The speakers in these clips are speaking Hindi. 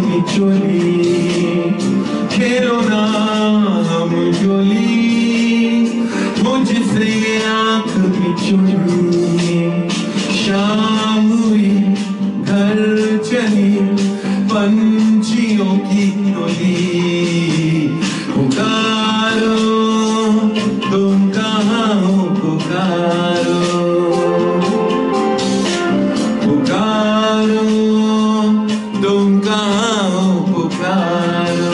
बिचोली, खेलो ना हम जोली, मुझसे आँख बिचोली। शाम हुई घर चली पंछियों की टोली, पुकारो तुम कहाँ हो, पुकारो पुकारो तुम कहाँ हो, पुकारो।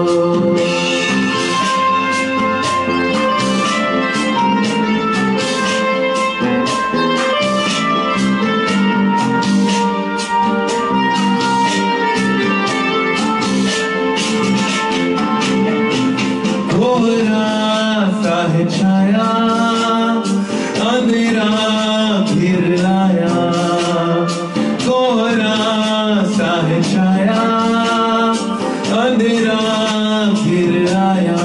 कोहरा सा है छाया, अंधेरा घिर लाया, कोहरा सा है छाया, अंधेरा घिर आया।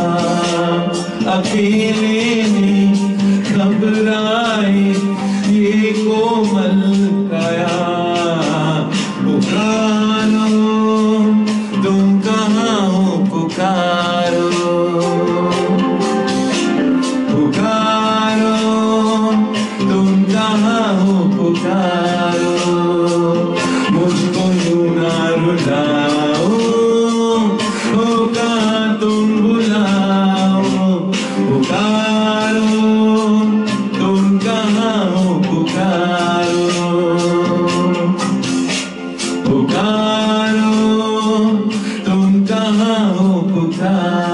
अकेले में घबराए ये कोमल काया, पुकारो तुम कहाँ हो, पुकारो पुकारो तुम कहाँ हो, पुकारो। मुझको यूं ना रुलाओ, हो कहाँ तुम बुलाओ, पुकारो तुम कहाँ हो, पुकारो पुकारो तुम कहाँ हो, पुकारो।